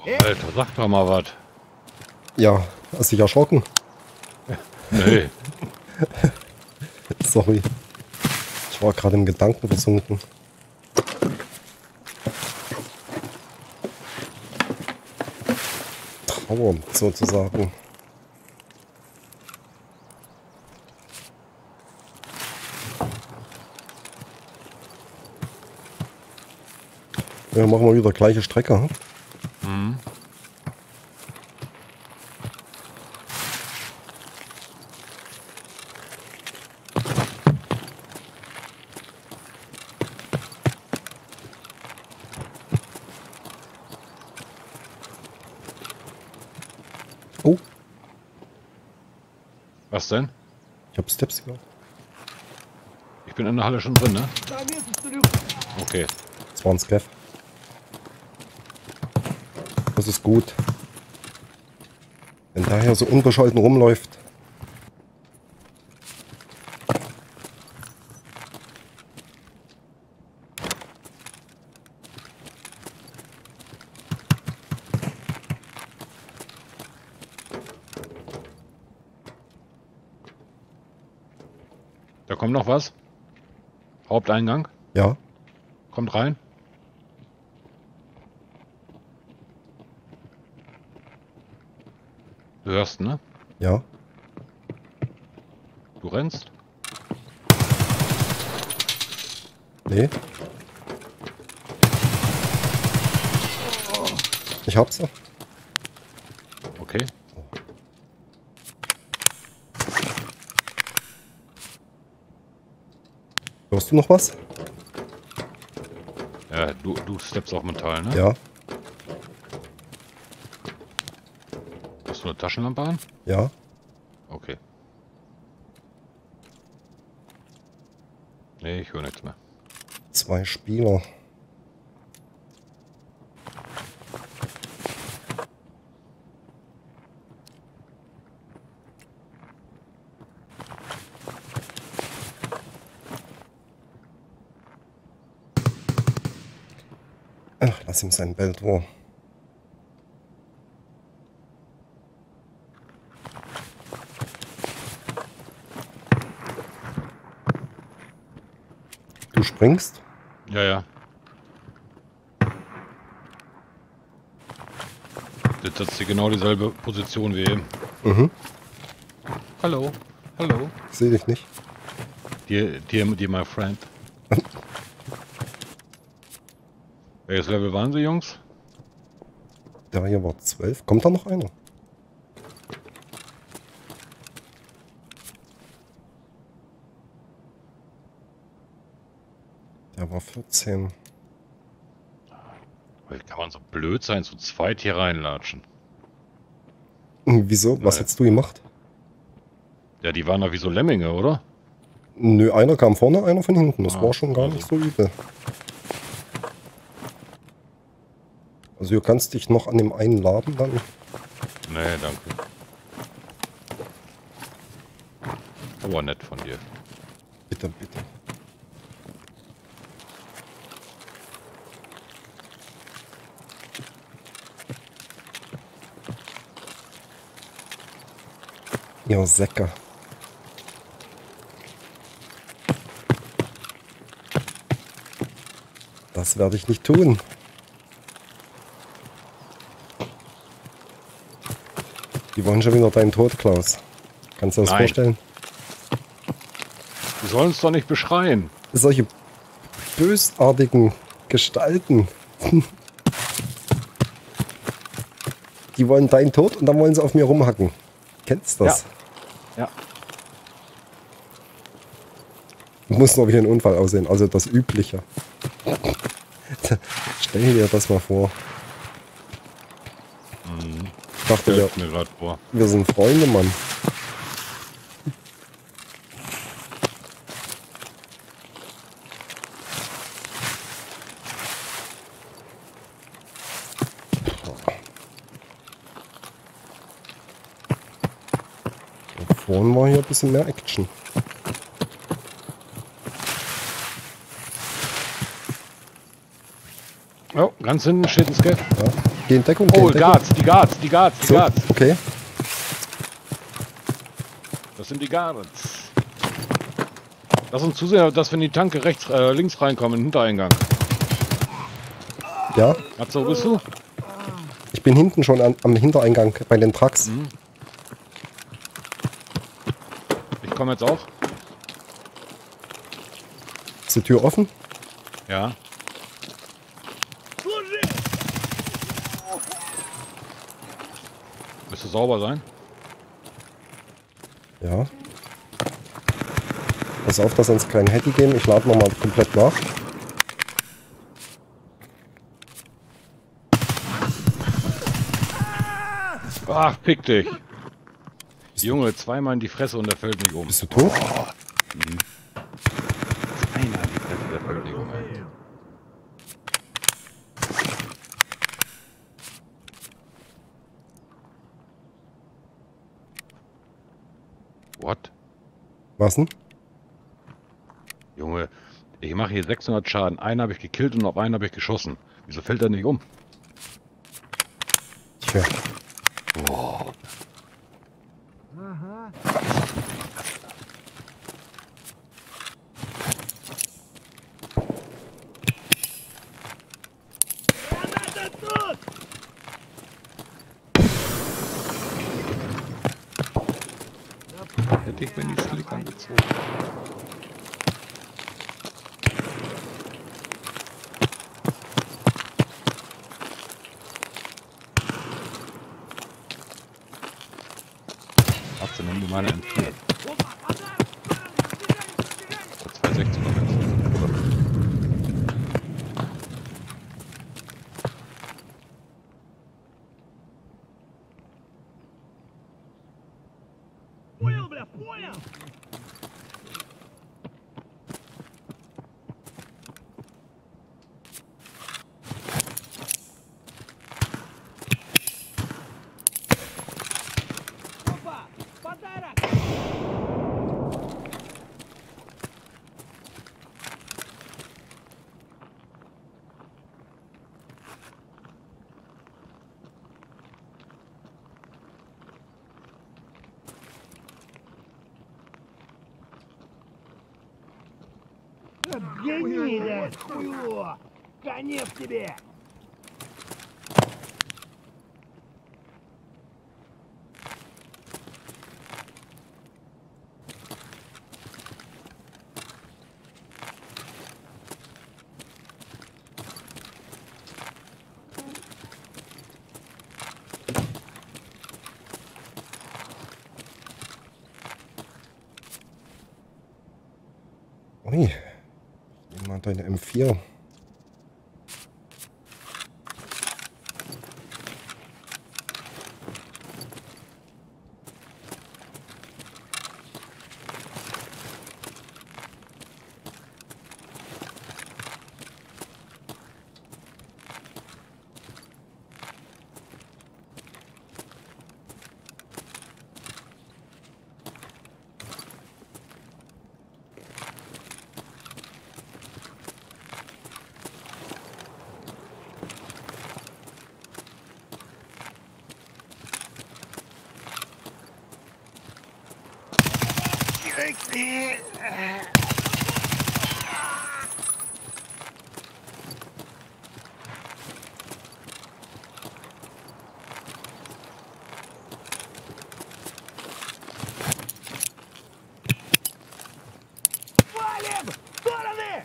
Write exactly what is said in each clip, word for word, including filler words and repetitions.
Alter, sag doch mal was. Ja, hast dich erschrocken? Nee. Sorry. Ich war gerade im Gedanken versunken. Trauer, sozusagen. Ja, machen wir wieder gleiche Strecke. Hm? Mhm. Oh, Was denn? ich habe Steps gehört. Ich bin in der Halle schon drin, ne? Okay. Das war ein Scav. Das ist gut. Wenn der hier so unbescholten rumläuft. Da kommt noch was. Haupteingang. Ja, Kommt rein. Du hörst, ne? ja. Du rennst. Nee. Ich hab's. Okay. Hörst du noch was? Ja, du, du steppst auf Metall, ne? Ja, Hast du eine Taschenlampe an? ja. Okay. Nee, ich höre nichts mehr. Zwei Spieler. Ach, lass ihm sein Bild vor. Du springst? Ja, ja. Das ist hier genau dieselbe Position wie eben. Mhm. Hallo. Hallo. Ich sehe dich nicht. Dir, dir, dir, my friend. Welches Level waren Sie, Jungs? Der hier war zwölf. Kommt da noch einer? Der war vierzehn. Wie kann man so blöd sein, zu zweit hier reinlatschen? Hm, wieso? Was Naja. hättest du gemacht? Ja, die waren da wie so Lemminge, oder? Nö, einer kam vorne, einer von hinten. Das Ah, war schon gar also. nicht so übel. Also du kannst dich noch an dem einen laden dann. Nee, danke. Aber nett von dir. Bitte, bitte. Ihr Säcke. Das werde ich nicht tun. Die wollen schon wieder deinen Tod, Klaus. Kannst du dir das Nein. vorstellen? Die sollen es doch nicht beschreien. Solche bösartigen Gestalten. Die wollen deinen Tod und dann wollen sie auf mir rumhacken. Kennst du das? Ja. Muss noch wie ein Unfall aussehen, also das Übliche. Stell dir das mal vor. Mhm. Ich dachte, wir, Stellt mir gerade vor. wir sind Freunde, Mann. Vorhin war hier ein bisschen mehr Action. Oh, ganz hinten steht ein Scav. Ja. Geh in Deckung, geh Oh, in Deckung. Guards, die Guards, die Guards, die So, Guards. okay. Das sind die Guards. Lass uns zusehen, dass wir in die Tanke rechts, äh, links reinkommen, im Hintereingang. Ja, Matze, wo bist du? ich bin hinten schon an, am Hintereingang bei den Trucks. Mhm. Ich komme jetzt auch. Ist die Tür offen? Ja. Müsste sauber sein. Ja. Pass auf, dass wir uns keinen Hattie geben. Ich lade nochmal komplett nach. Ach, fick dich. Junge, zweimal in die Fresse und der fällt nicht um. Bist du tot? Mhm. Zweimal in die Fresse, der fällt nicht um, ey. What? Was denn? Junge, ich mache hier sechshundert Schaden. Einen habe ich gekillt und auf einen habe ich geschossen. Wieso fällt er nicht um? Tja. Boah. Hätte ich mir die Slick angezogen. Hast du nimm dir meine M vier. zweihundertsechzig noch jetzt. Гнида, хуйло! Конец тебе! Ui. Nimm mal deine M vier. Валим! В стороны!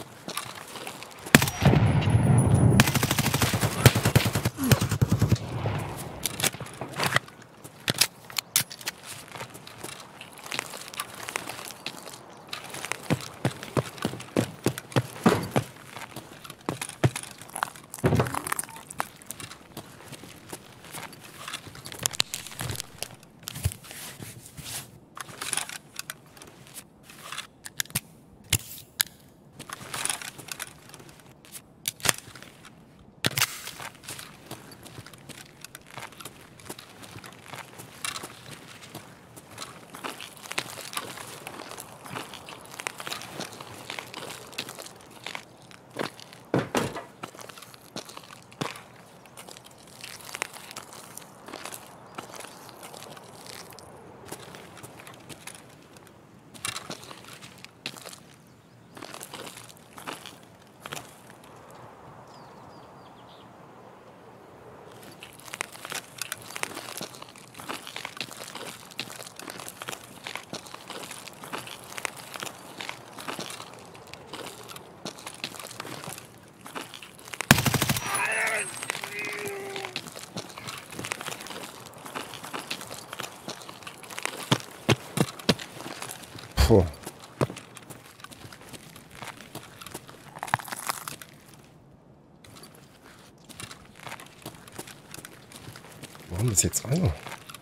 machen das jetzt alle?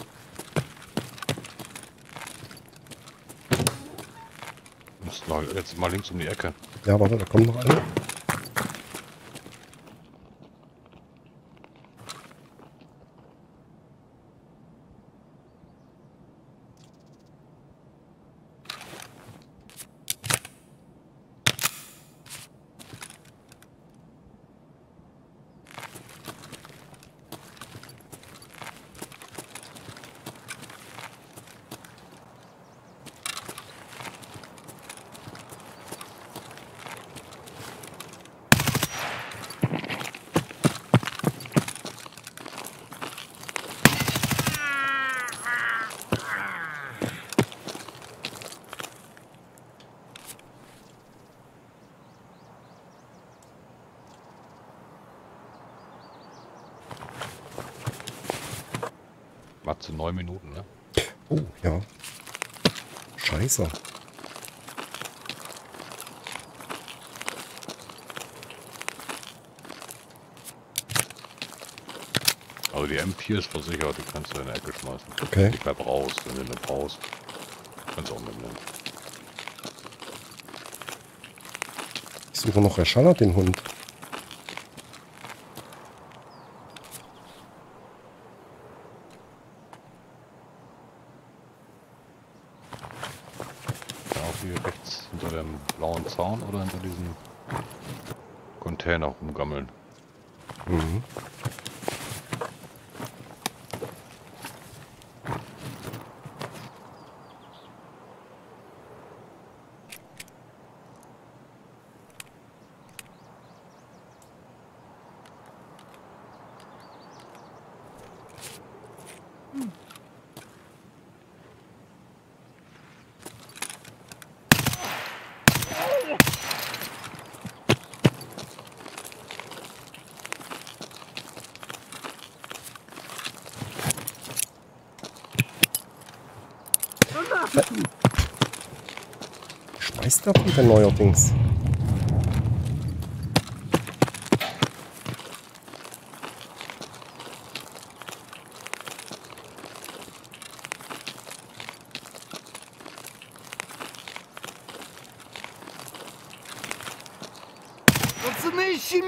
Muss mal jetzt mal links um die Ecke. Ja, warte, da kommt noch einer. War zu neun Minuten, ne? Oh, ja. Scheiße. Also die M vier ist versichert, die kannst du in der Ecke schmeißen. Okay. Die bleibt raus, wenn du nicht brauchst. Kannst du auch mitnehmen. Ich suche noch Rashala, den Hund. Ja, auch hier rechts hinter dem blauen Zaun oder hinter diesem Container rumgammeln. Mhm. Schmeißt da wieder neuerdings. Пацаны, ищи...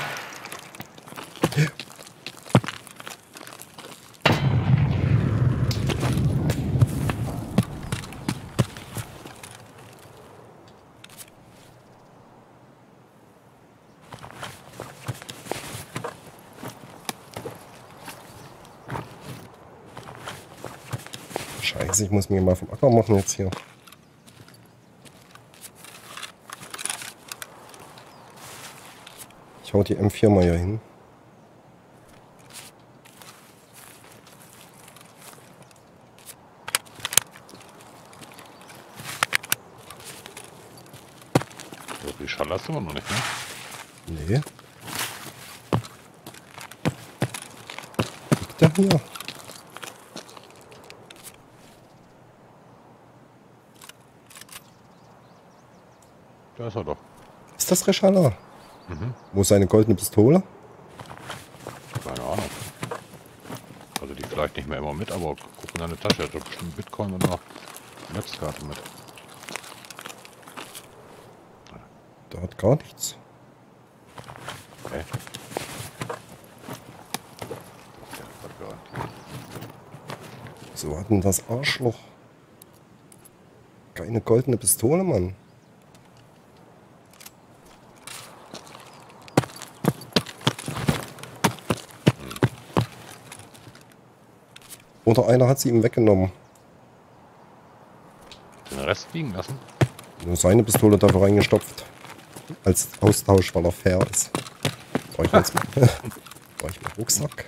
Scheiße, ich muss mir mal vom Acker machen jetzt hier. Ich hau die M vier mal hier hin. So, die Schall hast du immer noch nicht, ne? Nee. Liegt der hier? Da ist er doch. Ist das Rashala? Mhm. Wo ist seine goldene Pistole? Keine Ahnung. Also die vielleicht nicht mehr immer mit, aber guck in deine Tasche, hat doch bestimmt Bitcoin und noch Netzkarte mit. Da hat gar nichts. Okay. Ja, hat gehört. So hat denn das Arschloch. Keine goldene Pistole, Mann. Oder einer hat sie ihm weggenommen. Den Rest liegen lassen? Nur seine Pistole dafür reingestopft. Als Austausch, weil er fair ist. Brauche ich jetzt mal. Brauche ich mal Rucksack.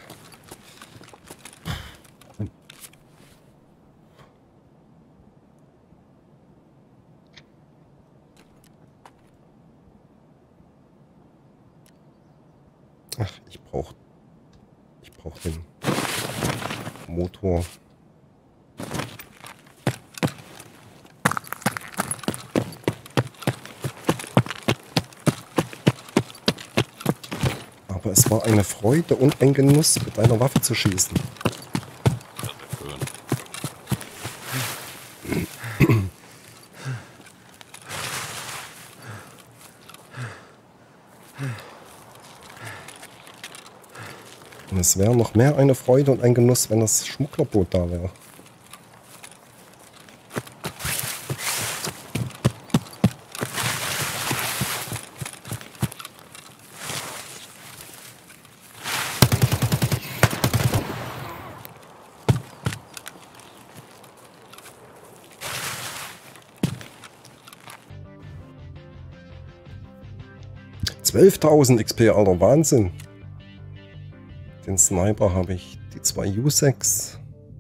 Ach, ich brauche ich brauch den Motor. Aber es war eine Freude und ein Genuss, mit einer Waffe zu schießen. Es wäre noch mehr eine Freude und ein Genuss, wenn das Schmugglerboot da wäre. zwölftausend X P, Alter, Wahnsinn. Den Sniper habe ich, die zwei U sechs.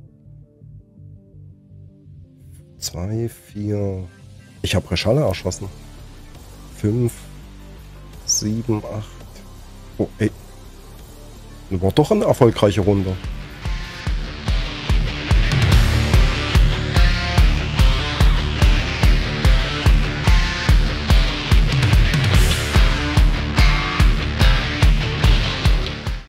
zwei, vier. Ich habe Reschalle erschossen. fünf, sieben, acht. Oh, ey. War doch eine erfolgreiche Runde.